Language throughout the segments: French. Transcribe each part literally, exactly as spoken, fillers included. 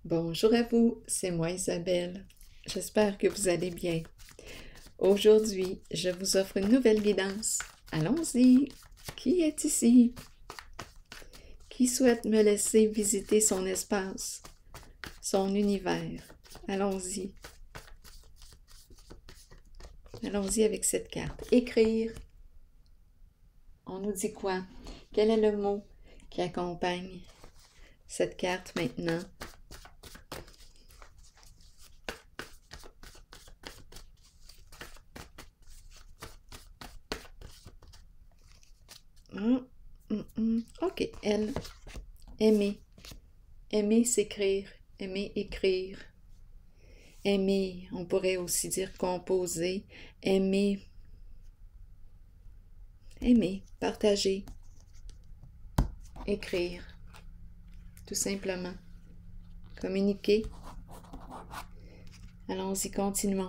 Bonjour à vous, c'est moi Isabelle. J'espère que vous allez bien. Aujourd'hui, je vous offre une nouvelle guidance. Allons-y! Qui est ici? Qui souhaite me laisser visiter son espace, son univers? Allons-y. Allons-y avec cette carte. Écrire. On nous dit quoi? Quel est le mot qui accompagne cette carte maintenant? Hum, hum, hum. Ok, elle. Aimer. Aimer s'écrire. Aimer écrire. Aimer, on pourrait aussi dire composer. Aimer. Aimer, partager. Écrire. Tout simplement. Communiquer. Allons-y, continuons.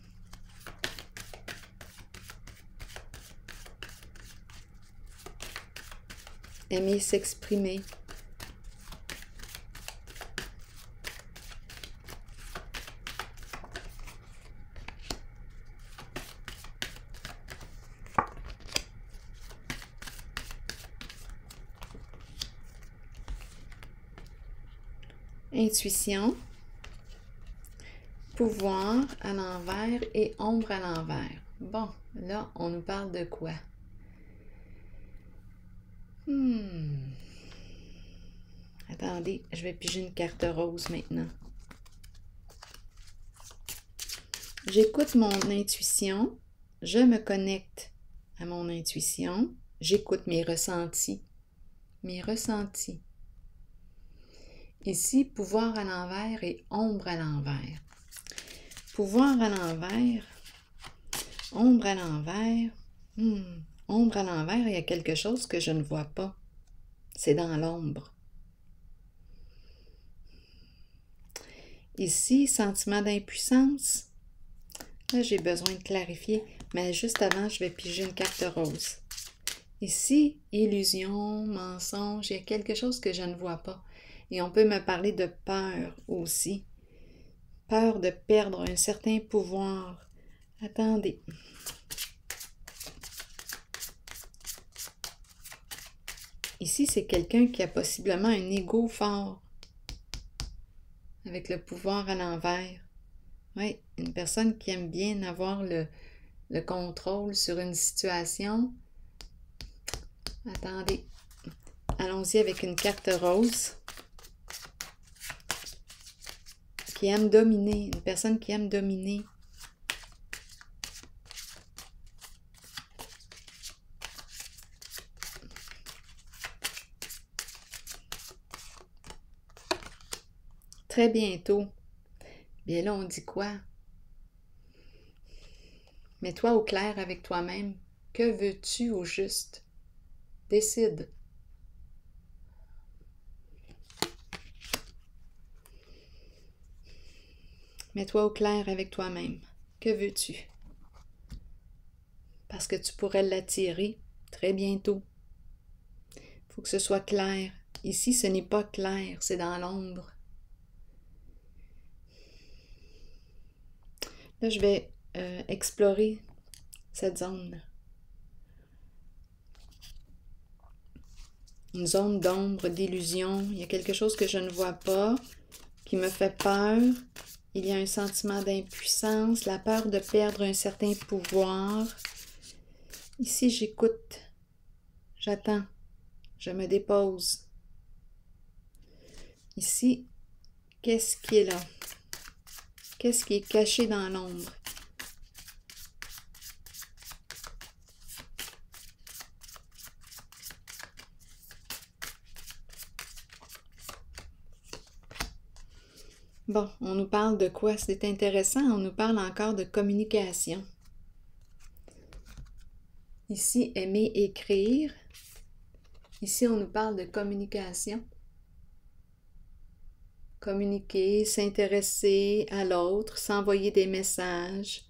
Aimer s'exprimer. Intuition. Pouvoir à l'envers et ombre à l'envers. Bon, là, on nous parle de quoi? Hmm. Attendez, je vais piger une carte rose maintenant. J'écoute mon intuition, je me connecte à mon intuition, j'écoute mes ressentis, mes ressentis. Ici, pouvoir à l'envers et ombre à l'envers. Pouvoir à l'envers, ombre à l'envers, hmm. Ombre à l'envers, il y a quelque chose que je ne vois pas. C'est dans l'ombre. Ici, sentiment d'impuissance. Là, j'ai besoin de clarifier, mais juste avant, je vais piger une carte rose. Ici, illusion, mensonge, il y a quelque chose que je ne vois pas. Et on peut me parler de peur aussi. Peur de perdre un certain pouvoir. Attendez. Ici, c'est quelqu'un qui a possiblement un ego fort. Avec le pouvoir à l'envers. Oui, une personne qui aime bien avoir le, le contrôle sur une situation. Attendez. Allons-y avec une carte rose. Qui aime dominer. Une personne qui aime dominer. Très bientôt. Bien là, on dit quoi? Mets-toi au clair avec toi-même. Que veux-tu au juste? Décide. Mets-toi au clair avec toi-même. Que veux-tu? Parce que tu pourrais l'attirer très bientôt. Il faut que ce soit clair. Ici, ce n'est pas clair, c'est dans l'ombre. Là, je vais euh, explorer cette zone. Une zone d'ombre, d'illusion. Il y a quelque chose que je ne vois pas, qui me fait peur. Il y a un sentiment d'impuissance, la peur de perdre un certain pouvoir. Ici, j'écoute. J'attends. Je me dépose. Ici, qu'est-ce qui est là? Qu'est-ce qui est caché dans l'ombre? Bon, on nous parle de quoi? C'est intéressant, on nous parle encore de communication. Ici, aimer écrire. Ici, on nous parle de communication. Communiquer, s'intéresser à l'autre, s'envoyer des messages.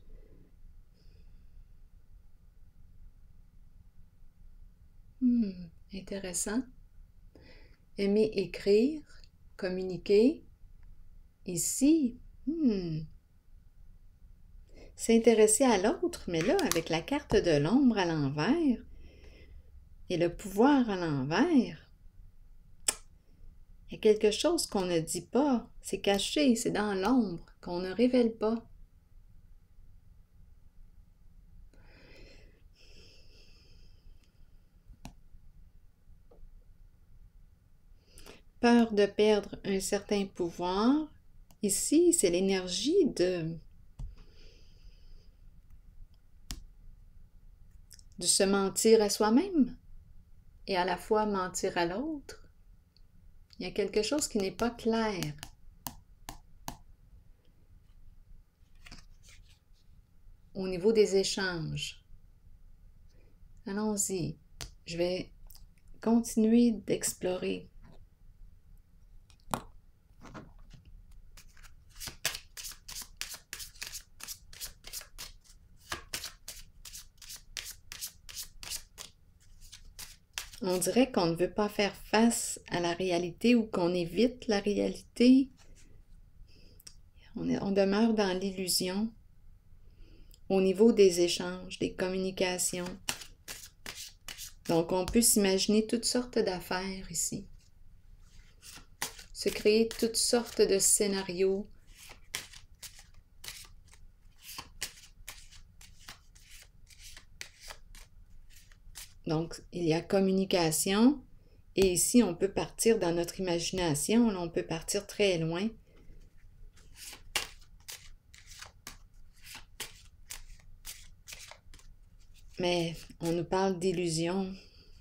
Hmm, intéressant. Aimer écrire, communiquer. ici, hmm, s'intéresser à l'autre, mais là, avec la carte de l'ombre à l'envers et le pouvoir à l'envers, il y a quelque chose qu'on ne dit pas, c'est caché, c'est dans l'ombre, qu'on ne révèle pas. Peur de perdre un certain pouvoir. Ici, c'est l'énergie de, de se mentir à soi-même et à la fois mentir à l'autre. Il y a quelque chose qui n'est pas clair. Au niveau des échanges. Allons-y. Je vais continuer d'explorer. On dirait qu'on ne veut pas faire face à la réalité ou qu'on évite la réalité. On, est, on demeure dans l'illusion au niveau des échanges, des communications. Donc, on peut s'imaginer toutes sortes d'affaires ici. Se créer toutes sortes de scénarios. Donc, il y a communication. Et ici, on peut partir dans notre imagination. Là, on peut partir très loin. Mais on nous parle d'illusion.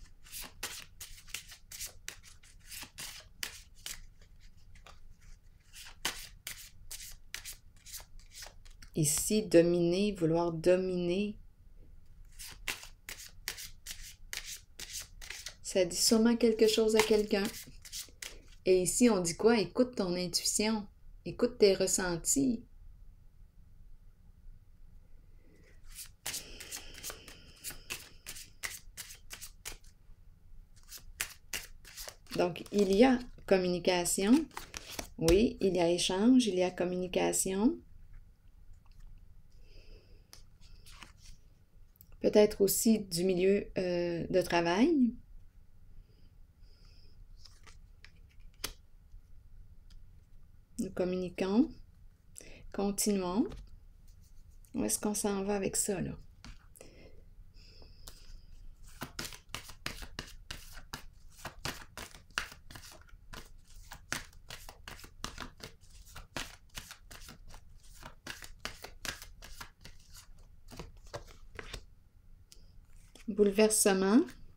Ici, dominer, vouloir dominer. Ça dit sûrement quelque chose à quelqu'un. Et ici, on dit quoi? Écoute ton intuition. Écoute tes ressentis. Donc, il y a communication. Oui, il y a échange, il y a communication. Peut-être aussi du milieu euh, de travail. Nous communiquons. Continuons. Où est-ce qu'on s'en va avec ça, là? Bouleversement.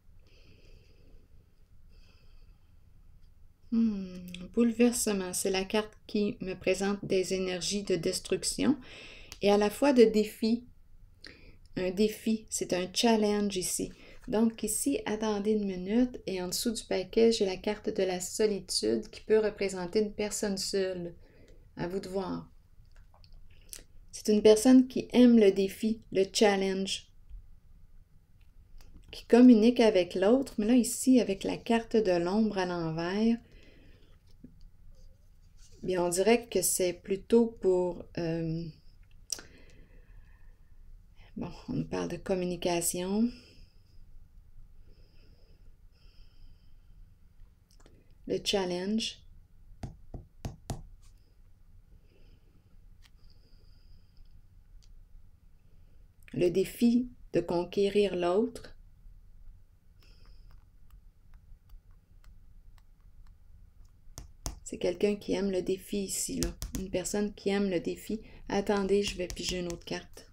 Hmm, bouleversement, c'est la carte qui me présente des énergies de destruction et à la fois de défi. Un défi, c'est un challenge ici. Donc ici, attendez une minute et en dessous du paquet, j'ai la carte de la solitude qui peut représenter une personne seule. À vous de voir. C'est une personne qui aime le défi, le challenge, qui communique avec l'autre, mais là ici, avec la carte de l'ombre à l'envers, bien on dirait que c'est plutôt pour... Euh, bon, on nous parle de communication. Le challenge. Le défi de conquérir l'autre. C'est quelqu'un qui aime le défi ici, là. Une personne qui aime le défi. Attendez, je vais piger une autre carte.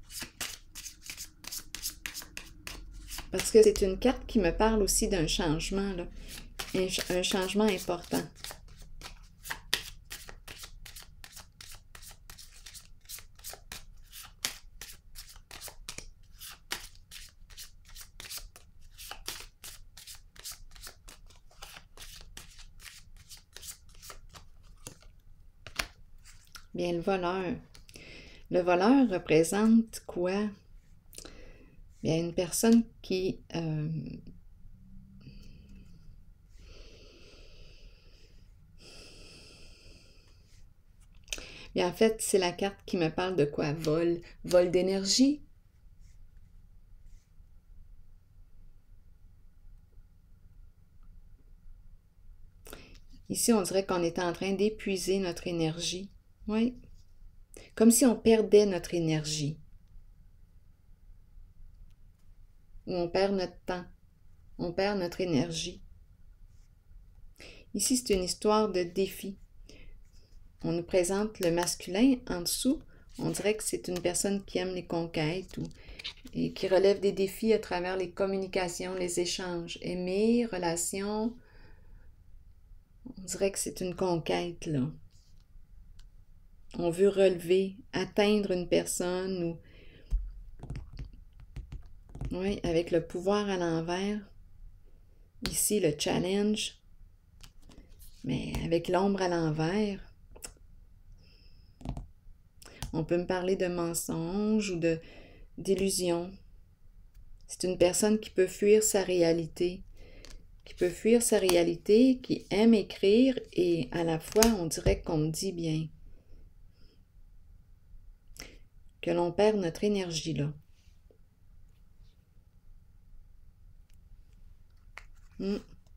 Parce que c'est une carte qui me parle aussi d'un changement, là. Un, un changement important. Bien, le voleur. Le voleur représente quoi? Bien, une personne qui... Euh, Et en fait, c'est la carte qui me parle de quoi? Vol. Vol d'énergie. Ici, on dirait qu'on est en train d'épuiser notre énergie. Oui. Comme si on perdait notre énergie. Ou on perd notre temps. On perd notre énergie. Ici, c'est une histoire de défi. On nous présente le masculin en dessous. On dirait que c'est une personne qui aime les conquêtes ou, et qui relève des défis à travers les communications, les échanges. Aimer, relations. On dirait que c'est une conquête, là. On veut relever, atteindre une personne ou... Oui, avec le pouvoir à l'envers. Ici, le challenge. Mais avec l'ombre à l'envers, on peut me parler de mensonge ou de d'illusion. C'est une personne qui peut fuir sa réalité, qui peut fuir sa réalité, qui aime écrire et à la fois, on dirait qu'on me dit bien que l'on perd notre énergie là. Hmm.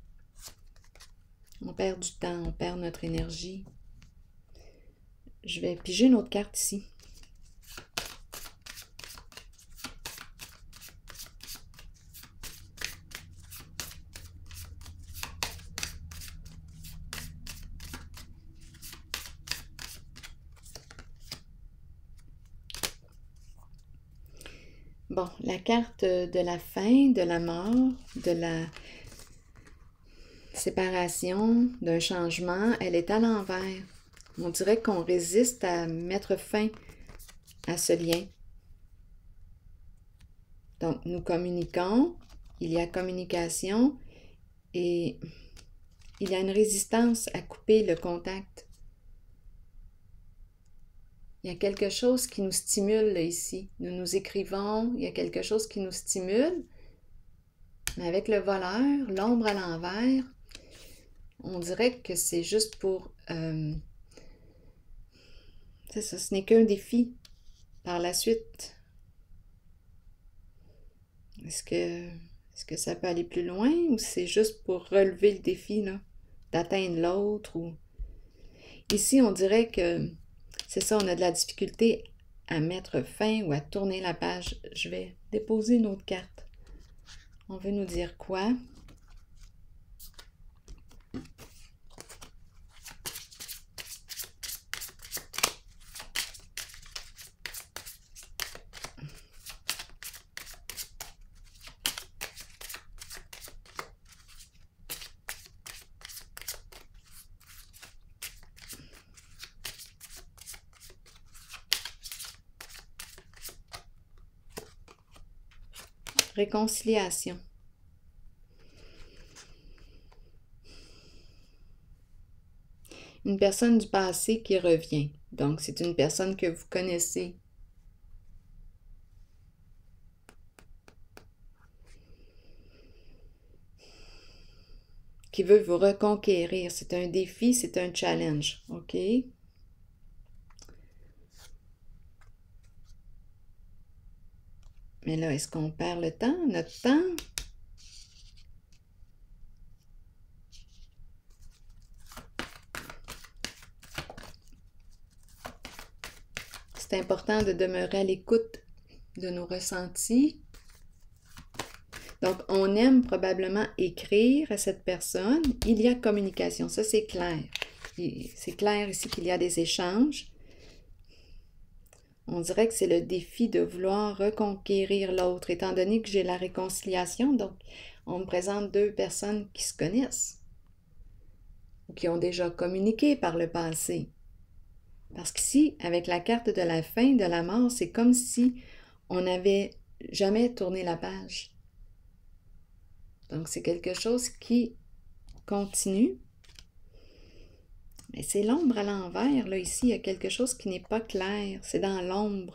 On perd du temps, on perd notre énergie. Je vais piger une autre carte ici. Bon, la carte de la fin, de la mort, de la séparation, d'un changement, elle est à l'envers. On dirait qu'on résiste à mettre fin à ce lien. Donc, nous communiquons, il y a communication et il y a une résistance à couper le contact. Il y a quelque chose qui nous stimule là, ici. Nous nous écrivons, il y a quelque chose qui nous stimule. Mais avec le voleur, l'ombre à l'envers, on dirait que c'est juste pour... Euh, c'est ça, ce n'est qu'un défi par la suite. Est-ce que, est-ce que ça peut aller plus loin ou c'est juste pour relever le défi, là, d'atteindre l'autre ou... Ici, on dirait que c'est ça, on a de la difficulté à mettre fin ou à tourner la page. Je vais déposer une autre carte. On veut nous dire quoi? Réconciliation. Une personne du passé qui revient. Donc, c'est une personne que vous connaissez. Qui veut vous reconquérir. C'est un défi, c'est un challenge. OK? Mais là, est-ce qu'on perd le temps, notre temps? C'est important de demeurer à l'écoute de nos ressentis. Donc, on aime probablement écrire à cette personne. Il y a communication, ça c'est clair. C'est clair ici qu'il y a des échanges. On dirait que c'est le défi de vouloir reconquérir l'autre, étant donné que j'ai la réconciliation. Donc, on me présente deux personnes qui se connaissent ou qui ont déjà communiqué par le passé. Parce qu'ici, avec la carte de la fin, de la mort, c'est comme si on n'avait jamais tourné la page. Donc, c'est quelque chose qui continue. Mais c'est l'ombre à l'envers, là, ici, il y a quelque chose qui n'est pas clair. C'est dans l'ombre.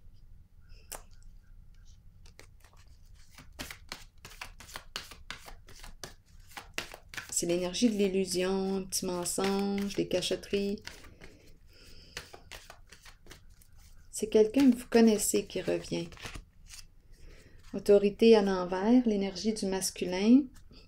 C'est l'énergie de l'illusion, un petit mensonge, des cachotteries. C'est quelqu'un que vous connaissez qui revient. Autorité à l'envers, l'énergie du masculin.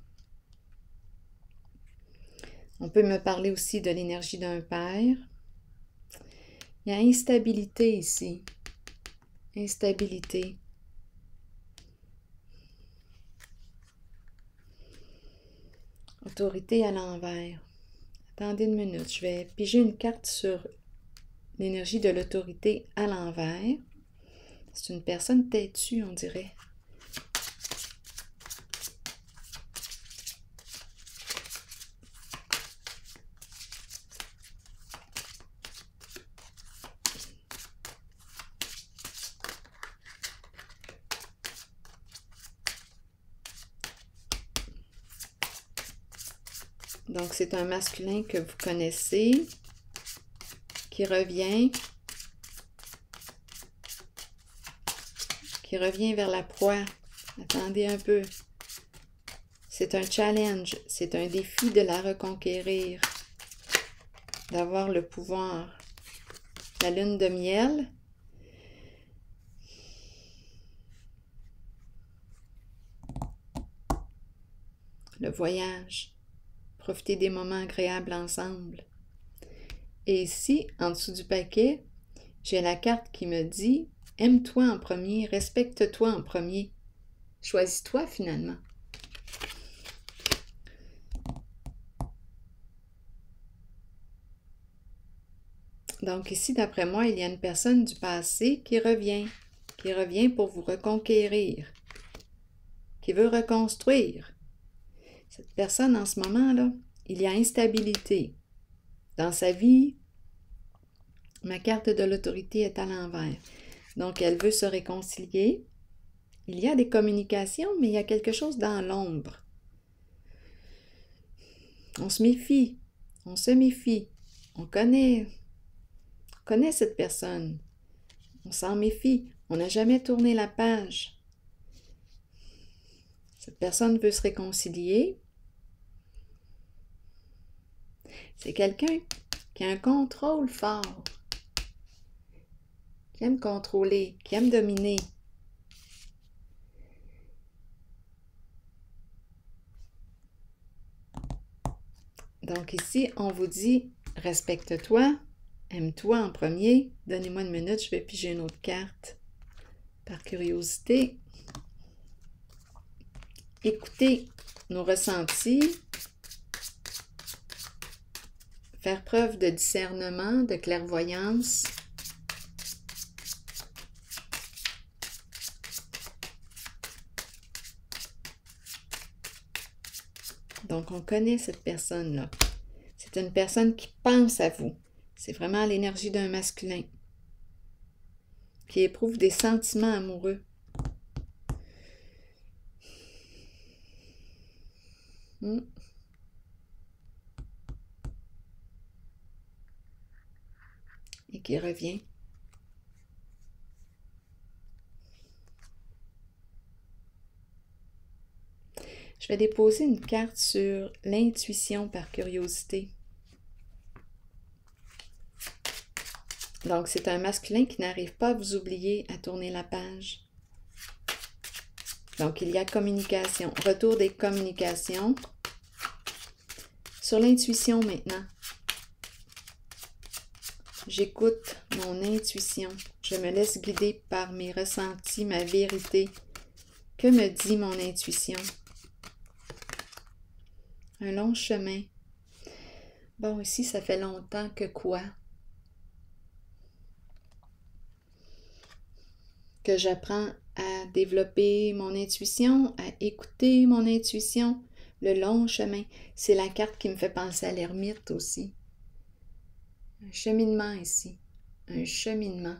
On peut me parler aussi de l'énergie d'un père. Il y a instabilité ici. Instabilité. Autorité à l'envers. Attendez une minute, je vais piger une carte sur l'énergie de l'autorité à l'envers. C'est une personne têtue, on dirait. Donc, c'est un masculin que vous connaissez, qui revient, qui revient vers la proie. Attendez un peu. C'est un challenge, c'est un défi de la reconquérir, d'avoir le pouvoir. La lune de miel. Le voyage. Profiter des moments agréables ensemble. Et ici, en dessous du paquet, j'ai la carte qui me dit « Aime-toi en premier, respecte-toi en premier. Choisis-toi finalement. » Donc ici, d'après moi, il y a une personne du passé qui revient, qui revient pour vous reconquérir, qui veut reconstruire. Cette personne, en ce moment-là, il y a instabilité. Dans sa vie, ma carte de l'autorité est à l'envers. Donc, elle veut se réconcilier. Il y a des communications, mais il y a quelque chose dans l'ombre. On se méfie. On se méfie. On connaît, on connaît cette personne. On s'en méfie. On n'a jamais tourné la page. Cette personne veut se réconcilier. C'est quelqu'un qui a un contrôle fort, qui aime contrôler, qui aime dominer. Donc ici, on vous dit, respecte-toi, aime-toi en premier. Donnez-moi une minute, je vais piger une autre carte par curiosité. Écoutez nos ressentis. Faire preuve de discernement, de clairvoyance. Donc, on connaît cette personne-là. C'est une personne qui pense à vous. C'est vraiment l'énergie d'un masculin qui éprouve des sentiments amoureux. Hmm. Et qui revient. Je vais déposer une carte sur l'intuition par curiosité. Donc, c'est un masculin qui n'arrive pas à vous oublier à tourner la page. Donc, il y a communication. Retour des communications. Sur l'intuition maintenant. J'écoute mon intuition. Je me laisse guider par mes ressentis, ma vérité. Que me dit mon intuition? Un long chemin. Bon, ici, ça fait longtemps que quoi? Que j'apprends à développer mon intuition, à écouter mon intuition. Le long chemin. C'est la carte qui me fait penser à l'ermite aussi. Un cheminement ici. Un cheminement.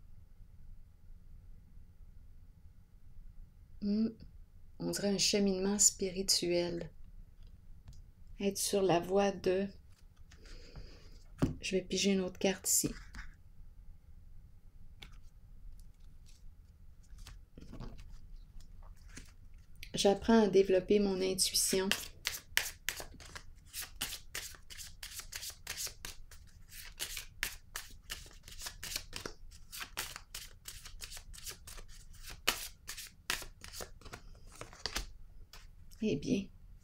Hmm. On dirait un cheminement spirituel. Être sur la voie de... Je vais piger une autre carte ici. J'apprends à développer mon intuition. Eh bien,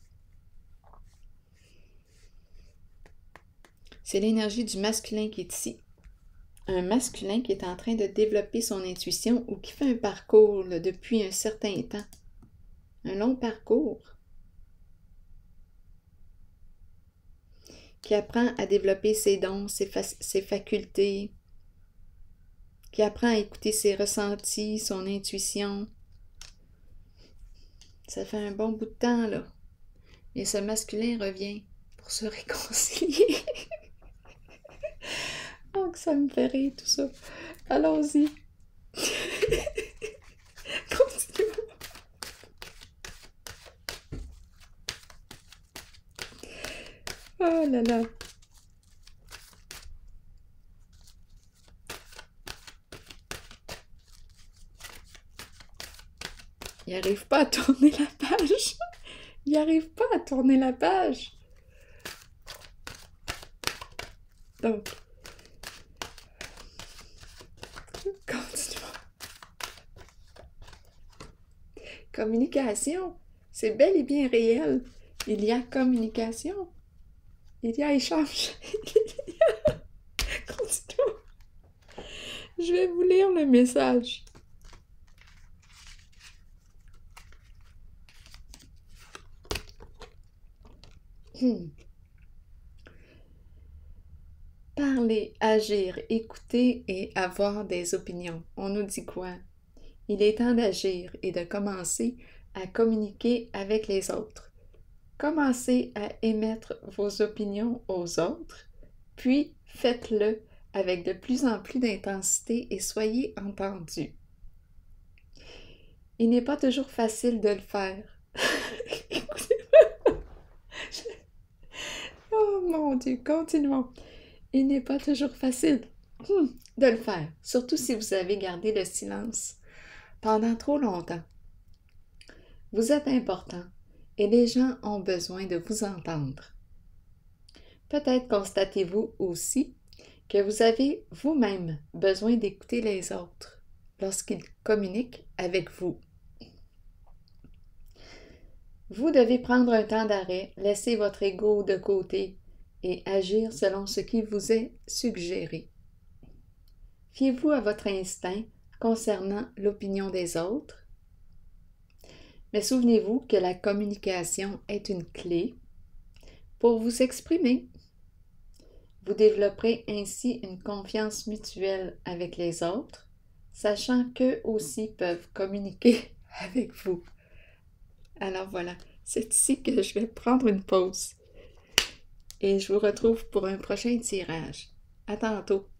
c'est l'énergie du masculin qui est ici. Un masculin qui est en train de développer son intuition ou qui fait un parcours là, depuis un certain temps. Un long parcours. Qui apprend à développer ses dons, ses, fa ses facultés. Qui apprend à écouter ses ressentis, son intuition. Ça fait un bon bout de temps, là. Et ce masculin revient pour se réconcilier. Oh, que ça me fait rire, tout ça. Allons-y. Continuons. Oh là là. Il n'arrive pas à tourner la page. Il n'arrive pas à tourner la page. Donc, continuons. Communication, c'est bel et bien réel. Il y a communication. Il y a échange. Il y a... Continuons. Je vais vous lire le message. Hmm. Parler, agir, écouter et avoir des opinions. On nous dit quoi? Il est temps d'agir et de commencer à communiquer avec les autres. Commencez à émettre vos opinions aux autres, puis faites-le avec de plus en plus d'intensité et soyez entendus. Il n'est pas toujours facile de le faire. Oh mon Dieu, continuons. Il n'est pas toujours facile de le faire, surtout si vous avez gardé le silence pendant trop longtemps. Vous êtes important et les gens ont besoin de vous entendre. Peut-être constatez-vous aussi que vous avez vous-même besoin d'écouter les autres lorsqu'ils communiquent avec vous. Vous devez prendre un temps d'arrêt, laisser votre ego de côté et agir selon ce qui vous est suggéré. Fiez-vous à votre instinct concernant l'opinion des autres. Mais souvenez-vous que la communication est une clé pour vous exprimer. Vous développerez ainsi une confiance mutuelle avec les autres, sachant qu'eux aussi peuvent communiquer avec vous. Alors voilà, c'est ici que je vais prendre une pause. Et je vous retrouve pour un prochain tirage. À tantôt.